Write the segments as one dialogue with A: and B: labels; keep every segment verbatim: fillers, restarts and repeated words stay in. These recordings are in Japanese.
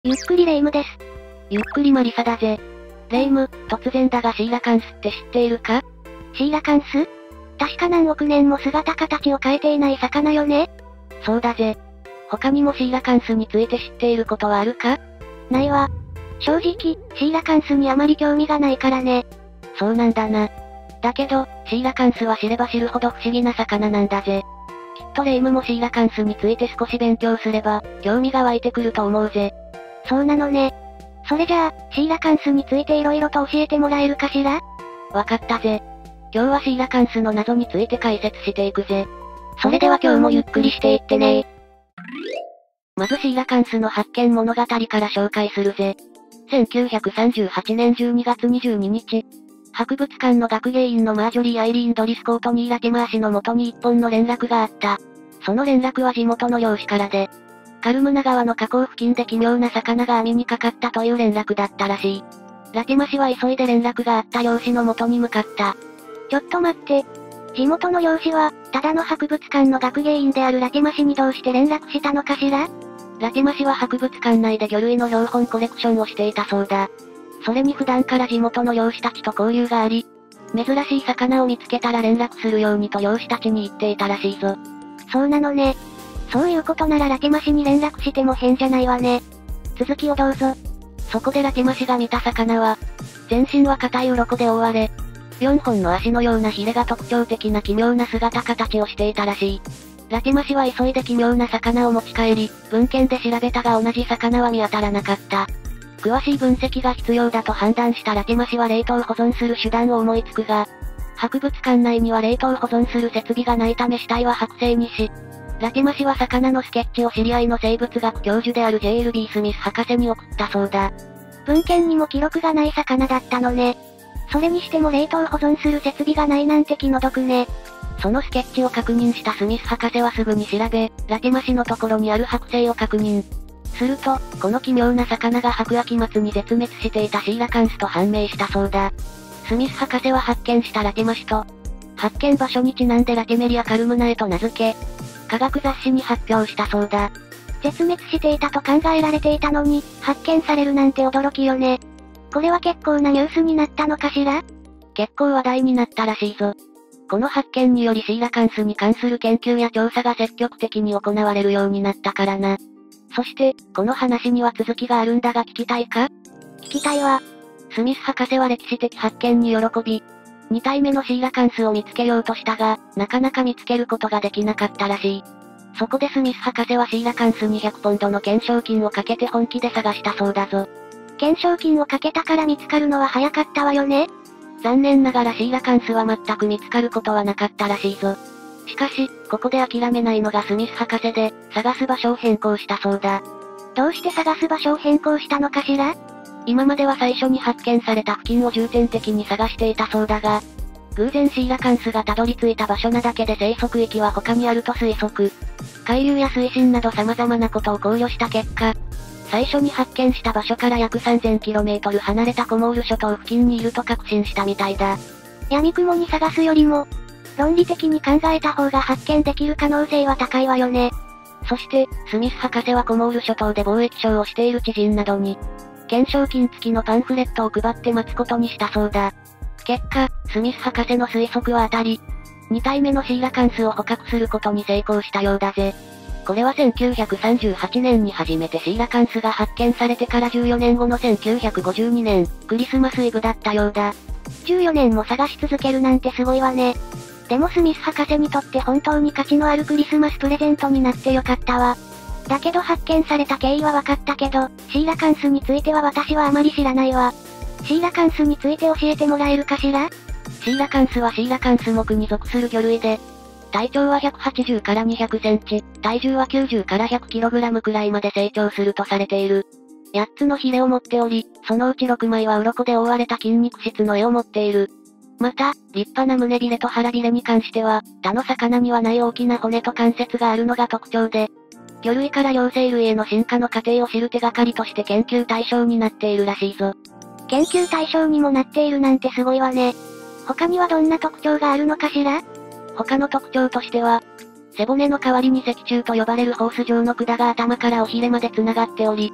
A: ゆっくりレ夢ムです。
B: ゆっくりマリサだぜ。レ夢ム、突然だがシーラカンスって知っているか？
A: シーラカンス？確か何億年も姿形を変えていない魚よね？
B: そうだぜ。他にもシーラカンスについて知っていることはあるか？
A: ないわ。正直、シーラカンスにあまり興味がないからね。
B: そうなんだな。だけど、シーラカンスは知れば知るほど不思議な魚なんだぜ。きっとレ夢ムもシーラカンスについて少し勉強すれば、興味が湧いてくると思うぜ。
A: そうなのね。それじゃあ、シーラカンスについて色々と教えてもらえるかしら？
B: わかったぜ。今日はシーラカンスの謎について解説していくぜ。
A: それでは今日もゆっくりしていってね。
B: まずシーラカンスの発見物語から紹介するぜ。せんきゅうひゃくさんじゅうはちねんじゅうにがつにじゅうににち、博物館の学芸員のマージョリー・アイリーン・ドリスコートニー・ラティマー氏の元に一本の連絡があった。その連絡は地元の漁師からで、カルムナ川の河口付近で奇妙な魚が網にかかったという連絡だったらしい。ラティマ氏は急いで連絡があった漁師の元に向かった。
A: ちょっと待って。地元の漁師は、ただの博物館の学芸員であるラティマ氏にどうして連絡したのかしら？
B: ラティマ氏は博物館内で魚類の標本コレクションをしていたそうだ。それに普段から地元の漁師たちと交流があり、珍しい魚を見つけたら連絡するようにと漁師たちに言っていたらしいぞ。
A: そうなのね。そういうことならラティマ氏に連絡しても変じゃないわね。続きをどうぞ。
B: そこでラティマ氏が見た魚は、全身は硬い鱗で覆われ、よんほんの足のようなヒレが特徴的な奇妙な姿形をしていたらしい。ラティマ氏は急いで奇妙な魚を持ち帰り、文献で調べたが同じ魚は見当たらなかった。詳しい分析が必要だと判断したラティマ氏は冷凍保存する手段を思いつくが、博物館内には冷凍保存する設備がないため死体は剥製にし、ラティマ氏は魚のスケッチを知り合いの生物学教授である ジェイエルビー スミス博士に送ったそうだ。
A: 文献にも記録がない魚だったのね。それにしても冷凍保存する設備がないなんて気の毒ね。
B: そのスケッチを確認したスミス博士はすぐに調べ、ラティマ氏のところにある剥製を確認。すると、この奇妙な魚が白亜紀末に絶滅していたシーラカンスと判明したそうだ。スミス博士は発見したラティマ氏と、発見場所にちなんでラティメリア・カルムナエと名付け、科学雑誌に発表したそうだ。
A: 絶滅していたと考えられていたのに、発見されるなんて驚きよね。これは結構なニュースになったのかしら？
B: 結構話題になったらしいぞ。この発見によりシーラカンスに関する研究や調査が積極的に行われるようになったからな。そして、この話には続きがあるんだが聞きたいか？
A: 聞きたいわ。
B: スミス博士は歴史的発見に喜び、に体目のシーラカンスを見つけようとしたが、なかなか見つけることができなかったらしい。そこでスミス博士はシーラカンスにひゃくポンドの懸賞金をかけて本気で探したそうだぞ。
A: 懸賞金をかけたから見つかるのは早かったわよね。
B: 残念ながらシーラカンスは全く見つかることはなかったらしいぞ。しかし、ここで諦めないのがスミス博士で、探す場所を変更したそうだ。
A: どうして探す場所を変更したのかしら？
B: 今までは最初に発見された付近を重点的に探していたそうだが、偶然シーラカンスがたどり着いた場所なだけで生息域は他にあると推測。海流や水深など様々なことを考慮した結果、最初に発見した場所から約 さんぜんキロメートル 離れたコモール諸島付近にいると確信したみたいだ。
A: 闇雲に探すよりも、論理的に考えた方が発見できる可能性は高いわよね。
B: そして、スミス博士はコモール諸島で貿易商をしている知人などに、懸賞金付きのパンフレットを配って待つことにしたそうだ。結果、スミス博士の推測は当たり、に体目のシーラカンスを捕獲することに成功したようだぜ。これはせんきゅうひゃくさんじゅうはちねんに初めてシーラカンスが発見されてからじゅうよねんごのせんきゅうひゃくごじゅうにねん、クリスマスイブだったようだ。
A: じゅうよねんも探し続けるなんてすごいわね。でもスミス博士にとって本当に価値のあるクリスマスプレゼントになってよかったわ。だけど発見された経緯は分かったけど、シーラカンスについては私はあまり知らないわ。シーラカンスについて教えてもらえるかしら？
B: シーラカンスはシーラカンス目に属する魚類で、体長はひゃくはちじゅうからにひゃくセンチ、体重はきゅうじゅうからひゃくキログラムくらいまで成長するとされている。やっつのヒレを持っており、そのうちろくまいは鱗で覆われた筋肉質の絵を持っている。また、立派な胸びれと腹びれに関しては、他の魚にはない大きな骨と関節があるのが特徴で、魚類から両生類への進化の過程を知る手がかりとして研究対象になっているらしいぞ。
A: 研究対象にもなっているなんてすごいわね。他にはどんな特徴があるのかしら？
B: 他の特徴としては、背骨の代わりに脊柱と呼ばれるホース状の管が頭から尾ひれまで繋がっており、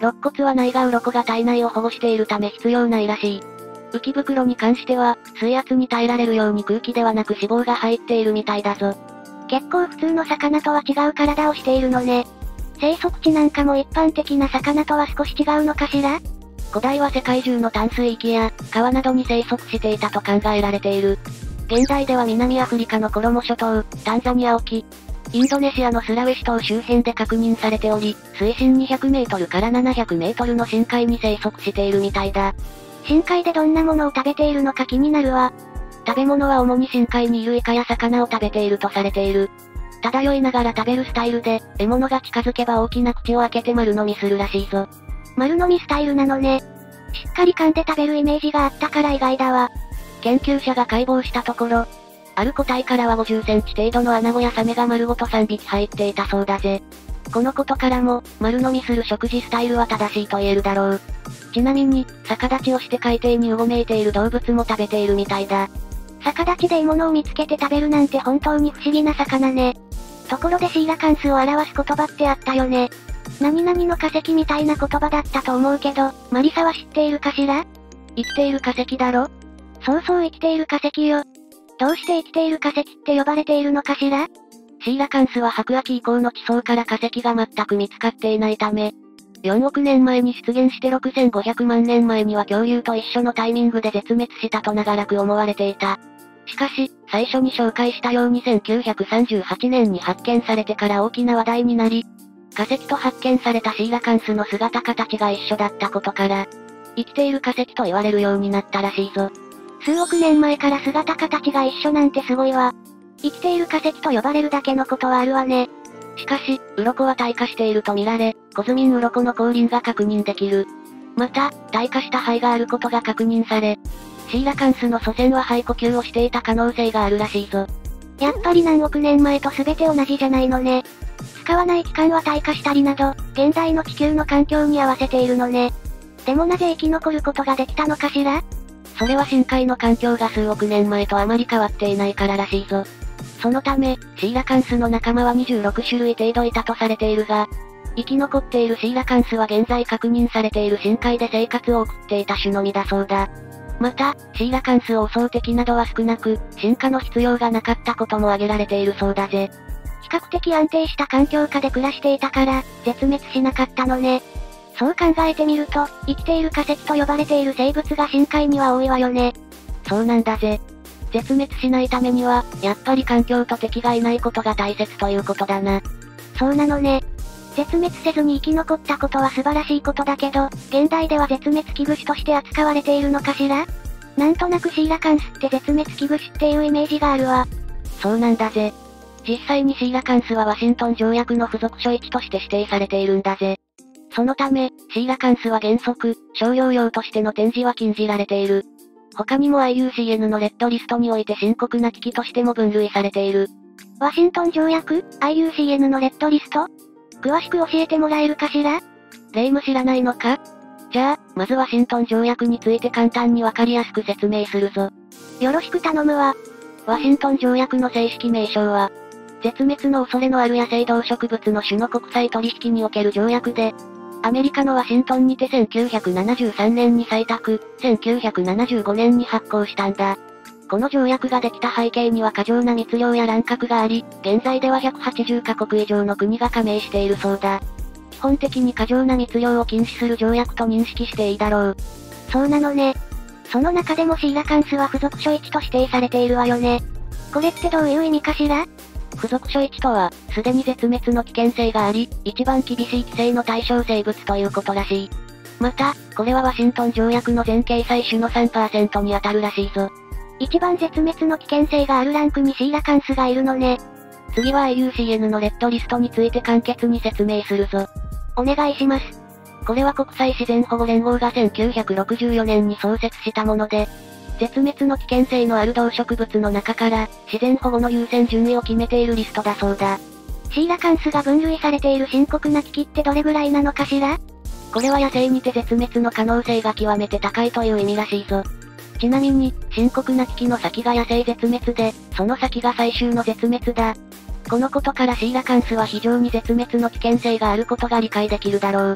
B: 肋骨はないが鱗が体内を保護しているため必要ないらしい。浮き袋に関しては、水圧に耐えられるように空気ではなく脂肪が入っているみたいだぞ。
A: 結構普通の魚とは違う体をしているのね。生息地なんかも一般的な魚とは少し違うのかしら？
B: 古代は世界中の淡水域や川などに生息していたと考えられている。現代では南アフリカのコロモ諸島、タンザニア沖、インドネシアのスラウェシ島周辺で確認されており、水深にひゃくメートルからななひゃくメートルの深海に生息しているみたいだ。
A: 深海でどんなものを食べているのか気になるわ。
B: 食べ物は主に深海にいるイカや魚を食べているとされている。漂いながら食べるスタイルで、獲物が近づけば大きな口を開けて丸飲みするらしいぞ。
A: 丸飲みスタイルなのね。しっかり噛んで食べるイメージがあったから意外だわ。
B: 研究者が解剖したところ、ある個体からはごじゅっセンチ程度のアナゴやサメが丸ごとさんびき入っていたそうだぜ。このことからも、丸飲みする食事スタイルは正しいと言えるだろう。ちなみに、逆立ちをして海底にうごめいている動物も食べているみたいだ。
A: 逆立ちで獲物を見つけて食べるなんて本当に不思議な魚ね。ところでシーラカンスを表す言葉ってあったよね。何々の化石みたいな言葉だったと思うけど、マリサは知っているかしら？
B: 生きている化石だろ？
A: そうそう生きている化石よ。どうして生きている化石って呼ばれているのかしら？
B: シーラカンスは白亜紀以降の地層から化石が全く見つかっていないため、よんおくねんまえに出現してろくせんごひゃくまんねんまえには恐竜と一緒のタイミングで絶滅したと長らく思われていた。しかし、最初に紹介したようにせんきゅうひゃくさんじゅうはちねんに発見されてから大きな話題になり、化石と発見されたシーラカンスの姿形が一緒だったことから、生きている化石と言われるようになったらしいぞ。
A: 数億年前から姿形が一緒なんてすごいわ。生きている化石と呼ばれるだけのことはあるわね。
B: しかし、鱗は退化していると見られ、コズミン鱗の後輪が確認できる。また、退化した肺があることが確認され、シーラカンスの祖先は肺呼吸をしていた可能性があるらしいぞ。
A: やっぱり何億年前と全て同じじゃないのね。使わない器官は退化したりなど、現代の地球の環境に合わせているのね。でもなぜ生き残ることができたのかしら？
B: それは深海の環境が数億年前とあまり変わっていないかららしいぞ。そのため、シーラカンスの仲間はにじゅうろくしゅるい程度いたとされているが、生き残っているシーラカンスは現在確認されている深海で生活を送っていた種のみだそうだ。また、シーラカンスを襲う敵などは少なく、進化の必要がなかったことも挙げられているそうだぜ。
A: 比較的安定した環境下で暮らしていたから、絶滅しなかったのね。そう考えてみると、生きている化石と呼ばれている生物が深海には多いわよね。
B: そうなんだぜ。絶滅しないためには、やっぱり環境と敵がいないことが大切ということだな。
A: そうなのね。絶滅せずに生き残ったことは素晴らしいことだけど、現代では絶滅危惧種として扱われているのかしら？なんとなくシーラカンスって絶滅危惧種っていうイメージがあるわ。
B: そうなんだぜ。実際にシーラカンスはワシントン条約の付属書いちとして指定されているんだぜ。そのため、シーラカンスは原則、商業用としての展示は禁じられている。他にも アイユーシーエヌ のレッドリストにおいて深刻な危機としても分類されている。
A: ワシントン条約 ?アイユーシーエヌ のレッドリスト？詳しく教えてもらえるかしら？
B: レイム知らないのか？じゃあ、まずワシントン条約について簡単にわかりやすく説明するぞ。
A: よろしく頼むわ。
B: ワシントン条約の正式名称は、絶滅の恐れのある野生動植物の種の国際取引における条約で、アメリカのワシントンにてせんきゅうひゃくななじゅうさんねんに採択、せんきゅうひゃくななじゅうごねんに発行したんだ。この条約ができた背景には過剰な密漁や乱獲があり、現在ではひゃくはちじゅうかこく以上の国が加盟しているそうだ。基本的に過剰な密漁を禁止する条約と認識していいだろう。
A: そうなのね。その中でもシーラカンスは付属書いちと指定されているわよね。これってどういう意味かしら？
B: 付属書いちとは、すでに絶滅の危険性があり、一番厳しい規制の対象生物ということらしい。また、これはワシントン条約の全掲載種の さんパーセント に当たるらしいぞ。
A: 一番絶滅の危険性があるランクにシーラカンスがいるのね。
B: 次は アイユーシーエヌ のレッドリストについて簡潔に説明するぞ。
A: お願いします。
B: これは国際自然保護連合がせんきゅうひゃくろくじゅうよねんに創設したもので、絶滅の危険性のある動植物の中から、自然保護の優先順位を決めているリストだそうだ。
A: シーラカンスが分類されている深刻な危機ってどれぐらいなのかしら？
B: これは野生にて絶滅の可能性が極めて高いという意味らしいぞ。ちなみに、深刻な危機の先が野生絶滅で、その先が最終の絶滅だ。このことからシーラカンスは非常に絶滅の危険性があることが理解できるだろう。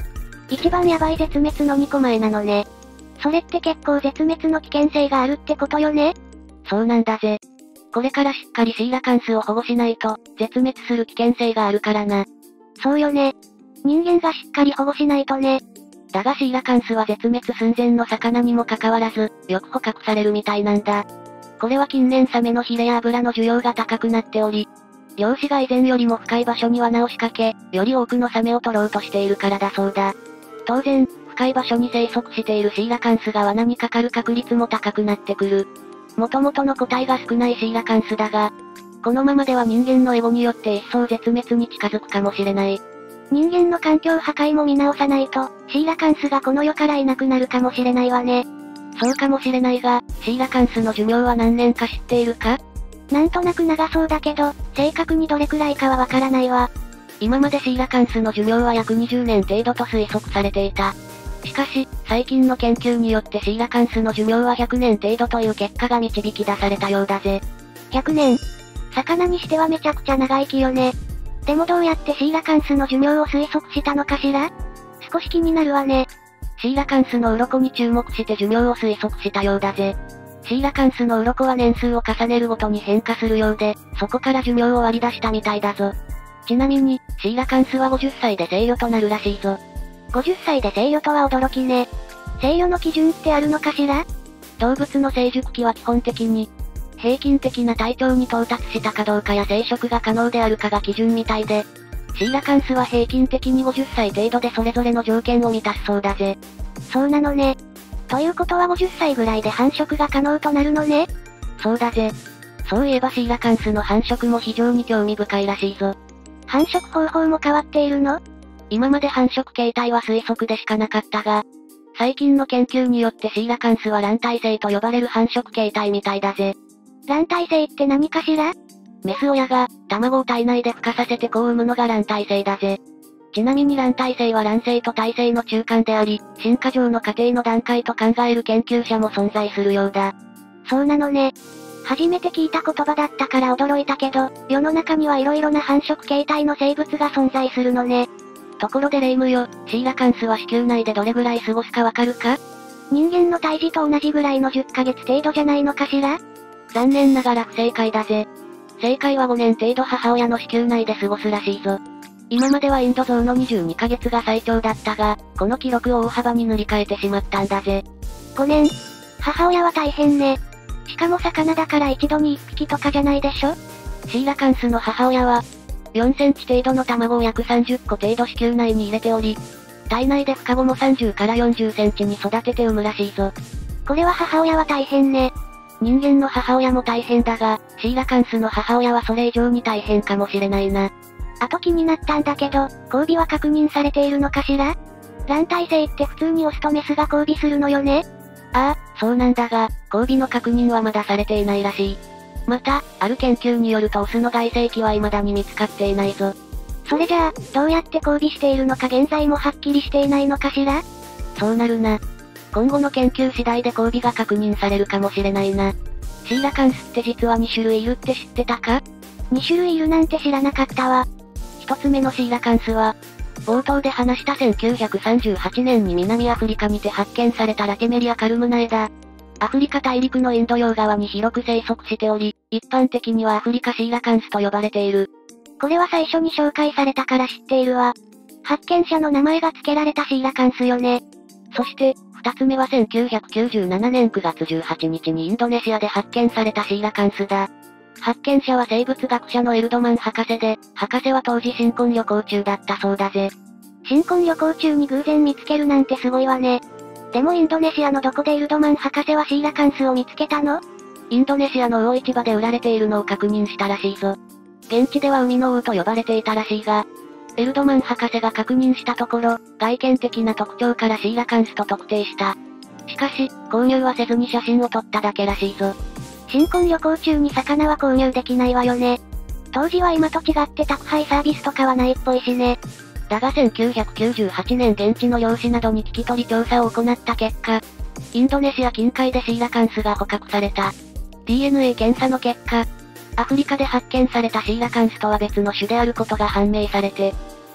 A: 一番ヤバい絶滅のにこまえなのね。それって結構絶滅の危険性があるってことよね？
B: そうなんだぜ。これからしっかりシーラカンスを保護しないと、絶滅する危険性があるからな。
A: そうよね。人間がしっかり保護しないとね。
B: だがシーラカンスは絶滅寸前の魚にもかかわらず、よく捕獲されるみたいなんだ。これは近年サメのヒレや油の需要が高くなっており、漁師が以前よりも深い場所に罠を仕掛け、より多くのサメを取ろうとしているからだそうだ。当然、深い場所に生息しているシーラカンスが罠にかかる確率も高くなってくる。元々の個体が少ないシーラカンスだが、このままでは人間のエゴによって一層絶滅に近づくかもしれない。
A: 人間の環境破壊も見直さないと、シーラカンスがこの世からいなくなるかもしれないわね。
B: そうかもしれないが、シーラカンスの寿命は何年か知っているか？
A: なんとなく長そうだけど、正確にどれくらいかはわからないわ。
B: 今までシーラカンスの寿命は約にじゅうねん程度と推測されていた。しかし、最近の研究によってシーラカンスの寿命はひゃくねん程度という結果が導き出されたようだぜ。
A: ひゃくねん。魚にしてはめちゃくちゃ長生きよね。でもどうやってシーラカンスの寿命を推測したのかしら？少し気になるわね。
B: シーラカンスの鱗に注目して寿命を推測したようだぜ。シーラカンスの鱗は年数を重ねるごとに変化するようで、そこから寿命を割り出したみたいだぞ。ちなみに、シーラカンスはごじゅっさいで成魚となるらしいぞ。
A: ごじゅっさいで成魚とは驚きね。成魚の基準ってあるのかしら？
B: 動物の成熟期は基本的に、平均的な体長に到達したかどうかや生殖が可能であるかが基準みたいで、シーラカンスは平均的にごじゅっさい程度でそれぞれの条件を満たすそうだぜ。
A: そうなのね。ということはごじゅっさいぐらいで繁殖が可能となるのね。
B: そうだぜ。そういえばシーラカンスの繁殖も非常に興味深いらしいぞ。
A: 繁殖方法も変わっているの？
B: 今まで繁殖形態は推測でしかなかったが、最近の研究によってシーラカンスは卵体性と呼ばれる繁殖形態みたいだぜ。
A: 卵体性って何かしら？
B: メス親が、卵を体内で孵化させて子を産むのが卵体性だぜ。ちなみに卵体性は卵性と胎性の中間であり、進化上の過程の段階と考える研究者も存在するようだ。
A: そうなのね。初めて聞いた言葉だったから驚いたけど、世の中には色々な繁殖形態の生物が存在するのね。
B: ところでレイムよ、シーラカンスは子宮内でどれぐらい過ごすかわかるか？
A: 人間の胎児と同じぐらいのじゅっかげつ程度じゃないのかしら？
B: 残念ながら不正解だぜ。正解はごねん程度母親の子宮内で過ごすらしいぞ。今まではインドゾウのにじゅうにかげつが最長だったが、この記録を大幅に塗り替えてしまったんだぜ。
A: ごねん。母親は大変ね。しかも魚だから一度にいっぴきとかじゃないでしょ？
B: シーラカンスの母親は、よんセンチ程度の卵を約さんじゅっこ程度子宮内に入れており、体内で孵化後もさんじゅうからよんじゅっセンチに育てて産むらしいぞ。
A: これは母親は大変ね。
B: 人間の母親も大変だが、シーラカンスの母親はそれ以上に大変かもしれないな。
A: あと気になったんだけど、交尾は確認されているのかしら？卵体性って普通にオスとメスが交尾するのよね？
B: ああ、そうなんだが、交尾の確認はまだされていないらしい。また、ある研究によるとオスの外性器は未だに見つかっていないぞ。
A: それじゃあ、どうやって交尾しているのか現在もはっきりしていないのかしら？
B: そうなるな。今後の研究次第で交尾が確認されるかもしれないな。シーラカンスって実はにしゅるいいるって知ってたか？
A: に 種類いるなんて知らなかったわ。
B: ひとつめのシーラカンスは、冒頭で話したせんきゅうひゃくさんじゅうはちねんに南アフリカにて発見されたラテメリアカルムナエだ。アフリカ大陸のインド洋側に広く生息しており、一般的にはアフリカシーラカンスと呼ばれている。
A: これは最初に紹介されたから知っているわ。発見者の名前が付けられたシーラカンスよね。
B: そして、二つ目はせんきゅうひゃくきゅうじゅうななねんくがつじゅうはちにちにインドネシアで発見されたシーラカンスだ。発見者は生物学者のエルドマン博士で、博士は当時新婚旅行中だったそうだぜ。
A: 新婚旅行中に偶然見つけるなんてすごいわね。でもインドネシアのどこでエルドマン博士はシーラカンスを見つけたの？
B: インドネシアの魚市場で売られているのを確認したらしいぞ。現地では海の王と呼ばれていたらしいが、エルドマン博士が確認したところ、外見的な特徴からシーラカンスと特定した。しかし、購入はせずに写真を撮っただけらしいぞ。
A: 新婚旅行中に魚は購入できないわよね。当時は今と違って宅配サービスとかはないっぽいしね。
B: だがせんきゅうひゃくきゅうじゅうはちねん現地の漁師などに聞き取り調査を行った結果、インドネシア近海でシーラカンスが捕獲された。ディーエヌエー 検査の結果、アフリカで発見されたシーラカンスとは別の種であることが判明されて、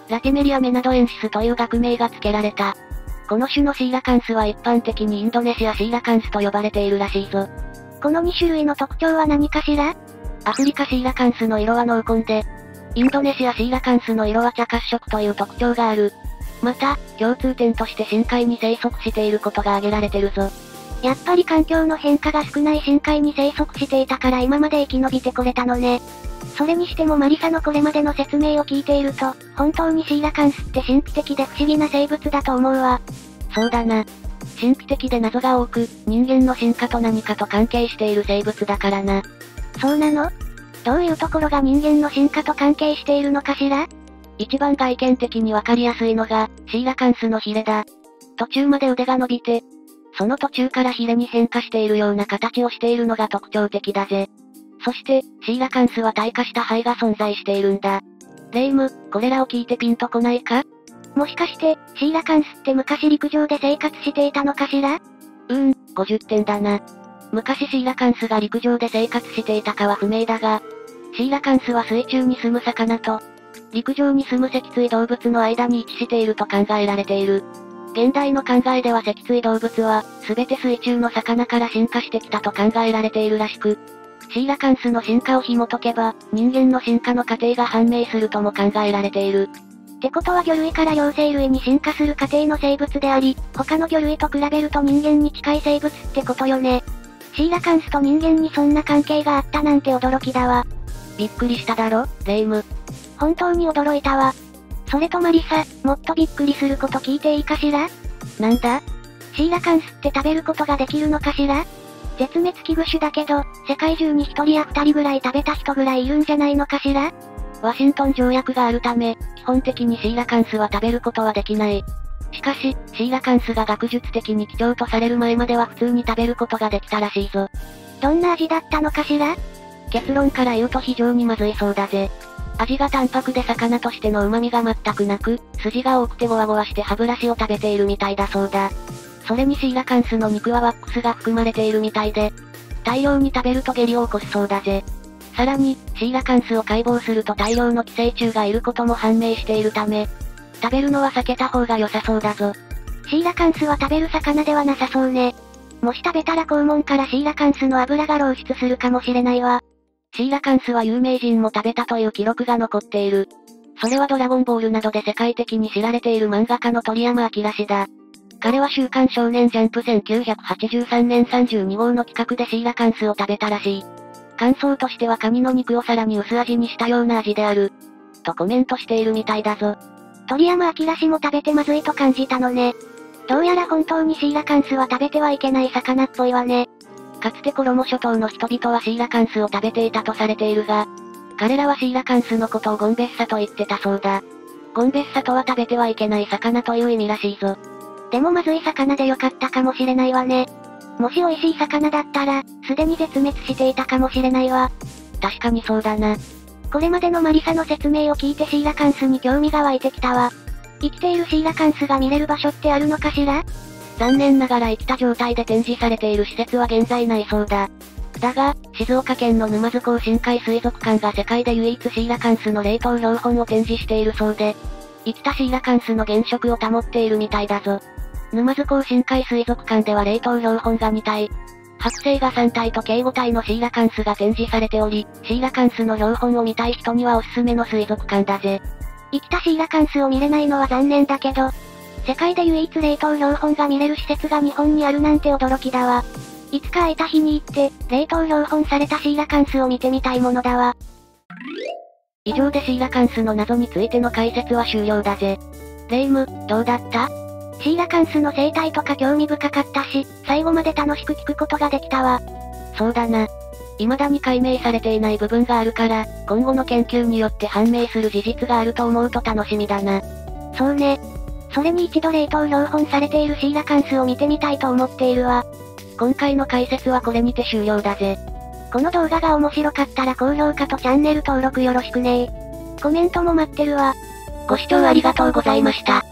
B: ラティメリアメナドエンシスという学名が付けられた。この種のシーラカンスは一般的にインドネシアシーラカンスと呼ばれているらしいぞ。
A: このに種類の特徴は何かしら？
B: アフリカシーラカンスの色は濃紺で、インドネシアシーラカンスの色は茶褐色という特徴がある。また、共通点として深海に生息していることが挙げられてるぞ。
A: やっぱり環境の変化が少ない深海に生息していたから今まで生き延びてこれたのね。それにしてもマリサのこれまでの説明を聞いていると、本当にシーラカンスって神秘的で不思議な生物だと思うわ。
B: そうだな。神秘的で謎が多く、人間の進化と何かと関係している生物だからな。
A: そうなの？どういうところが人間の進化と関係しているのかしら？
B: 一番外見的にわかりやすいのが、シーラカンスのヒレだ。途中まで腕が伸びて、その途中からヒレに変化しているような形をしているのが特徴的だぜ。そして、シーラカンスは退化した肺が存在しているんだ。レイム、これらを聞いてピンとこないか？
A: もしかして、シーラカンスって昔陸上で生活していたのかしら？
B: うーん、ごじゅってんだな。昔シーラカンスが陸上で生活していたかは不明だが、シーラカンスは水中に住む魚と、陸上に住む脊椎動物の間に位置していると考えられている。現代の考えでは脊椎動物は、すべて水中の魚から進化してきたと考えられているらしく、シーラカンスの進化を紐解けば、人間の進化の過程が判明するとも考えられている。
A: ってことは魚類から両生類に進化する過程の生物であり、他の魚類と比べると人間に近い生物ってことよね。シーラカンスと人間にそんな関係があったなんて驚きだわ。
B: びっくりしただろ、レイム。
A: 本当に驚いたわ。それとマリサ、もっとびっくりすること聞いていいかしら？
B: なんだ？
A: シーラカンスって食べることができるのかしら？絶滅危惧種だけど、世界中に一人や二人ぐらい食べた人ぐらいいるんじゃないのかしら？
B: ワシントン条約があるため、基本的にシーラカンスは食べることはできない。しかし、シーラカンスが学術的に貴重とされる前までは普通に食べることができたらしいぞ。
A: どんな味だったのかしら？
B: 結論から言うと非常にまずいそうだぜ。味が淡白で魚としての旨味が全くなく、筋が多くてゴワゴワして歯ブラシを食べているみたいだそうだ。それにシーラカンスの肉はワックスが含まれているみたいで、大量に食べると下痢を起こすそうだぜ。さらに、シーラカンスを解剖すると大量の寄生虫がいることも判明しているため、食べるのは避けた方が良さそうだぞ。
A: シーラカンスは食べる魚ではなさそうね。もし食べたら肛門からシーラカンスの油が漏出するかもしれないわ。
B: シーラカンスは有名人も食べたという記録が残っている。それはドラゴンボールなどで世界的に知られている漫画家の鳥山明氏だ。彼は週刊少年ジャンプせんきゅうひゃくはちじゅうさんねんさんじゅうにごうの企画でシーラカンスを食べたらしい。感想としてはカニの肉をさらに薄味にしたような味である。とコメントしているみたいだぞ。
A: 鳥山明氏も食べてまずいと感じたのね。どうやら本当にシーラカンスは食べてはいけない魚っぽいわね。
B: かつてコロモ諸島の人々はシーラカンスを食べていたとされているが、彼らはシーラカンスのことをゴンベッサと言ってたそうだ。ゴンベッサとは食べてはいけない魚という意味らしいぞ。
A: でもまずい魚でよかったかもしれないわね。もし美味しい魚だったら、すでに絶滅していたかもしれないわ。
B: 確かにそうだな。
A: これまでのマリサの説明を聞いてシーラカンスに興味が湧いてきたわ。生きているシーラカンスが見れる場所ってあるのかしら？
B: 残念ながら生きた状態で展示されている施設は現在ないそうだ。だが、静岡県の沼津港深海水族館が世界で唯一シーラカンスの冷凍標本を展示しているそうで、生きたシーラカンスの原色を保っているみたいだぞ。沼津港深海水族館では冷凍標本がにたい、剥製がさんたいと計ごたいのシーラカンスが展示されており、シーラカンスの標本を見たい人にはおすすめの水族館だぜ。
A: 生きたシーラカンスを見れないのは残念だけど、世界で唯一冷凍標本が見れる施設が日本にあるなんて驚きだわ。いつか空いた日に行って、冷凍標本されたシーラカンスを見てみたいものだわ。
B: 以上でシーラカンスの謎についての解説は終了だぜ。レイム、どうだった？
A: シーラカンスの生態とか興味深かったし、最後まで楽しく聞くことができたわ。
B: そうだな。未だに解明されていない部分があるから、今後の研究によって判明する事実があると思うと楽しみだな。
A: そうね。それに一度冷凍標本されているシーラカンスを見てみたいと思っているわ。
B: 今回の解説はこれにて終了だぜ。
A: この動画が面白かったら高評価とチャンネル登録よろしくね。コメントも待ってるわ。
B: ご視聴ありがとうございました。